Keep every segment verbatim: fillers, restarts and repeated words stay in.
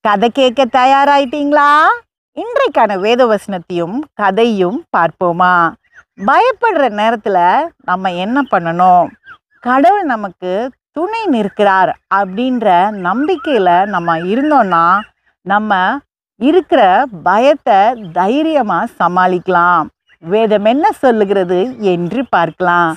கதை கேட்க தயாராயிட்டீங்களா? இன்றைக்கான வேத வசனத்தையும் கதையும் பார்ப்போமா? பயப்படுற நேரத்துல நம்ம என்ன பண்ணணும்? கடவுள் நமக்கு துணை நிற்கிறார் அப்படின்ற நம்பிக்கையில நம்ம இருந்தோம்னா நம்ம இருக்கிற பயத்தை தைரியமா சமாளிக்கலாம். வேதம் என்ன சொல்லுகிறது என்று பார்க்கலாம்.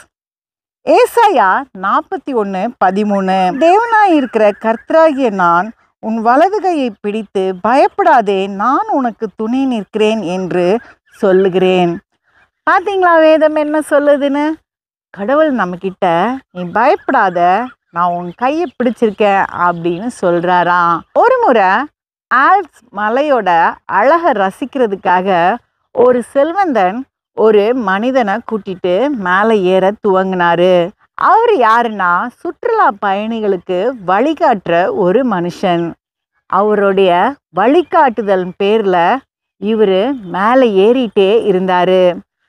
ஏசாயா நாற்பத்தி ஒன்று பதிமூணு. தேவனாய் இருக்கிற கர்த்தராகிய நான் உன் வலது கையை பிடித்து பயப்படாதே, நான் உனக்கு துணை நிற்கிறேன் என்று சொல்லுகிறேன். பார்த்தீங்களா வேதம் என்ன சொல்லுதுன்னு? கடவுள் நம்மக்கிட்ட நீ பயப்படாத, நான் உன் கையை பிடிச்சிருக்கேன் அப்படின்னு சொல்கிறாராம். ஒரு முறை ஆல்ப்ஸ் மலையோட அழகை ரசிக்கிறதுக்காக ஒரு செல்வந்தன் ஒரு மனிதனை கூட்டிட்டு மேலே ஏற துவங்கினாரு. அவர் யாருன்னா சுற்றுலா பயணிகளுக்கு வழிகாட்டுற ஒரு மனுஷன். அவருடைய வழிகாட்டுதல் பேர்ல இவர் மேலே ஏறிட்டே இருந்தாரு.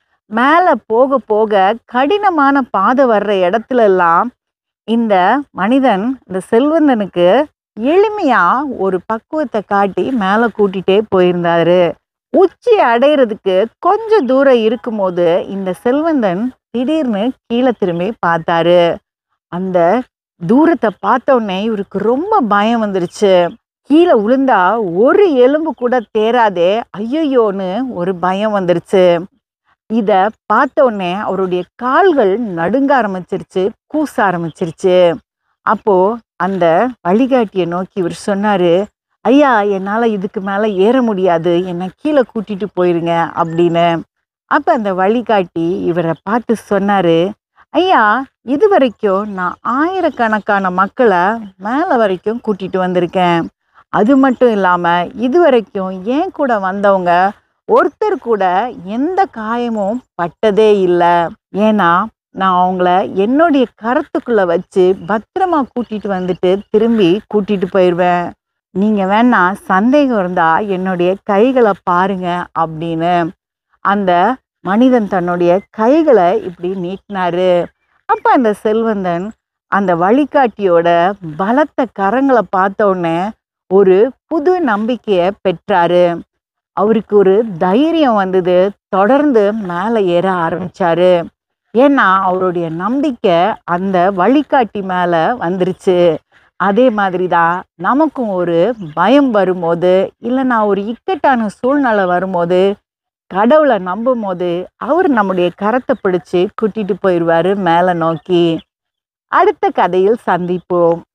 மேலே போக போக கடினமான பாதை வர்ற இடத்துல எல்லாம் இந்த மனிதன் இந்த செல்வந்தனுக்கு எளிமையா ஒரு பக்குவத்தை காட்டி மேலே கூட்டிகிட்டே போயிருந்தாரு. உச்சி அடையிறதுக்கு கொஞ்சம் தூரம் இருக்கும்போது இந்த செல்வந்தன் திடீர்னு கீழே திரும்பி பார்த்தாரு. அந்த தூரத்தை பார்த்த உடனே இவருக்கு ரொம்ப பயம் வந்துருச்சு. கீழே விழுந்தா ஒரு எலும்பு கூட தேராதே, ஐயோயோன்னு ஒரு பயம் வந்துருச்சு. இத பார்த்த உடனே அவருடைய கால்கள் நடுங்க ஆரம்பிச்சிருச்சு, கூச ஆரம்பிச்சிருச்சு. அப்போ அந்த வழிகாட்டியை நோக்கி இவர் சொன்னாரு, ஐயா, என்னால் இதுக்கு மேலே ஏற முடியாது, என்னை கீழே கூட்டிட்டு போயிருங்க அப்படின்னு. அப்போ அந்த வழிகாட்டி இவரை பார்த்து சொன்னாரு, ஐயா, இது வரைக்கும் நான் ஆயிரக்கணக்கான மக்களை மேலே வரைக்கும் கூட்டிட்டு வந்திருக்கேன். அது மட்டும் இல்லாமல் இது வரைக்கும் ஏன் கூட வந்தவங்க ஒருத்தர் கூட எந்த காயமும் பட்டதே இல்லை. ஏன்னா நான் அவங்கள என்னுடைய கரத்துக்குள்ளே வச்சு பத்திரமா கூட்டிட்டு வந்துட்டு திரும்பி கூட்டிட்டு போயிடுவேன். நீங்கள் வேணா சந்தேகம் இருந்தால் என்னுடைய கைகளை பாருங்க அப்படின்னு அந்த மனிதன் தன்னுடைய கைகளை இப்படி நீட்டினாரு. அப்போ அந்த செல்வந்தன் அந்த வழிகாட்டியோட பலத்த கரங்களை பார்த்த உடனே ஒரு புது நம்பிக்கையை பெற்றாரு. அவருக்கு ஒரு தைரியம் வந்தது. தொடர்ந்து மேலே ஏற ஆரம்பிச்சாரு. ஏன்னா அவருடைய நம்பிக்கை அந்த வழிகாட்டி மேலே வந்துருச்சு. அதே மாதிரி தான் நமக்கும் ஒரு பயம் வரும்போது, இல்லைனா ஒரு இக்கட்டான சூழ்நிலை வரும்போது கடவுளை நம்பும் போது அவர் நம்முடைய கரத்தை பிடிச்சு கூட்டிட்டு போயிடுவாரு மேலே நோக்கி. அடுத்த கதையில் சந்திப்போம்.